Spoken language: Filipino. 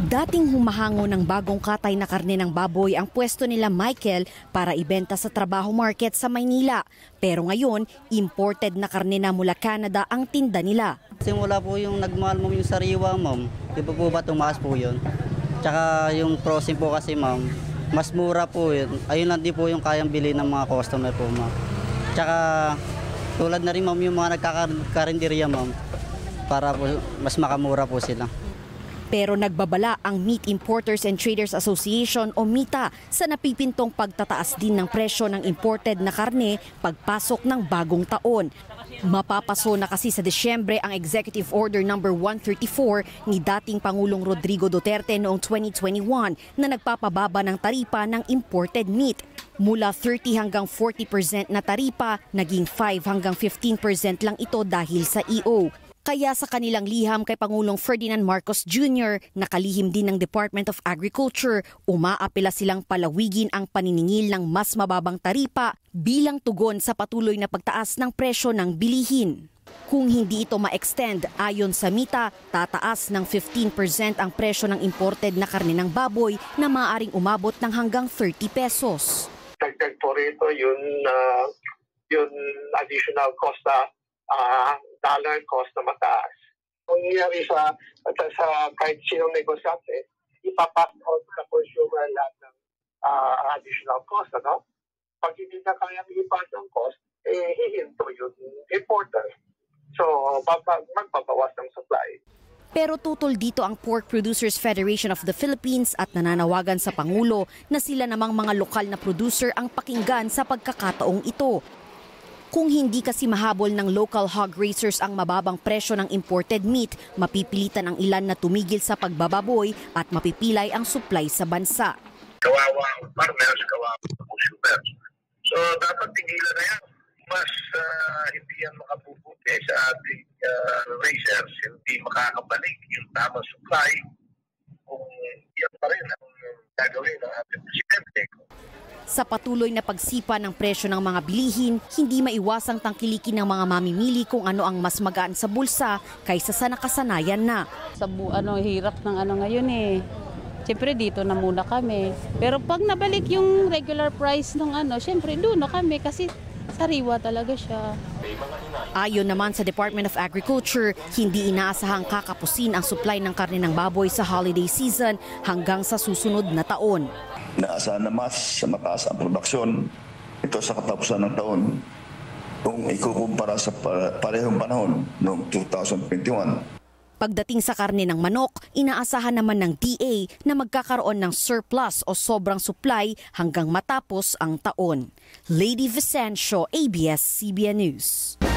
Dating humahango ng bagong katay na karne ng baboy ang pwesto nila Michael para ibenta sa trabaho market sa Maynila. Pero ngayon, imported na karne na mula Canada ang tinda nila. Simula po yung nagmahal mo yung sariwa, ma'am. Di ba po ba tumaas po yun? Tsaka yung frozen po kasi, ma'am, mas mura po yun. Ayun lang din po yung kayang bili ng mga customer po, ma'am. Tsaka tulad na rin, ma'am, yung mga nagkakarinderya, ma'am, para po mas makamura po sila. Pero nagbabala ang Meat Importers and Traders Association o MITA sa napipintong pagtataas din ng presyo ng imported na karne pagpasok ng bagong taon. Mapapaso na kasi sa Disyembre ang Executive Order No. 134 ni dating Pangulong Rodrigo Duterte noong 2021 na nagpapababa ng taripa ng imported meat. Mula 30 hanggang 40% na taripa, naging 5 hanggang 15% lang ito dahil sa EO. Kaya sa kanilang liham kay Pangulong Ferdinand Marcos Jr., nakalihim din ng Department of Agriculture, umaapela silang palawigin ang paniningil ng mas mababang taripa bilang tugon sa patuloy na pagtaas ng presyo ng bilihin. Kung hindi ito ma-extend, ayon sa MITA, tataas ng 15% ang presyo ng imported na karne ng baboy na maaaring umabot ng hanggang 30 pesos. Dagdag po rito yung additional cost dollar cost na mataas. Kung nangyari sa kahit sinong negosyante, ipapass on sa consumer lahat ng additional cost. Ano? Pag hindi na kayang ipass ang cost, hihinto yung importer. So, magbabawas ng supply. Pero tutol dito ang Pork Producers Federation of the Philippines at nananawagan sa Pangulo na sila namang mga lokal na producer ang pakinggan sa pagkakataong ito. Kung hindi kasi mahabol ng local hog raisers ang mababang presyo ng imported meat, mapipilitan ang ilan na tumigil sa pagbababoy at mapipilay ang supply sa bansa. Kawawa ang farmers, kawawa ang consumers. So dapat tigilan na yan. Mas hindi yan makabubuti sa ating raisers, hindi makakabalik yung tamang supply kung yan pa rin ang gagawin ng ating presidente. Sa patuloy na pagsipa ng presyo ng mga bilihin, hindi maiwasang tangkilikin ng mga mamimili kung ano ang mas magaan sa bulsa kaysa sa nakasanayan na. Sa hirap ng ngayon eh. Siyempre dito na muna kami. Pero pag nabalik yung regular price ng siyempre doon na kami kasi sariwa talaga siya. Ayon naman sa Department of Agriculture, hindi inaasahang kakapusin ang supply ng karne ng baboy sa holiday season hanggang sa susunod na taon. Naasahan na mas mataas ang produksyon ito sa katapusan ng taon kung ikukumpara sa parehong panahon noong 2021. Pagdating sa karne ng manok, inaasahan naman ng DA na magkakaroon ng surplus o sobrang supply hanggang matapos ang taon. Lady Vicencio, ABS-CBN News.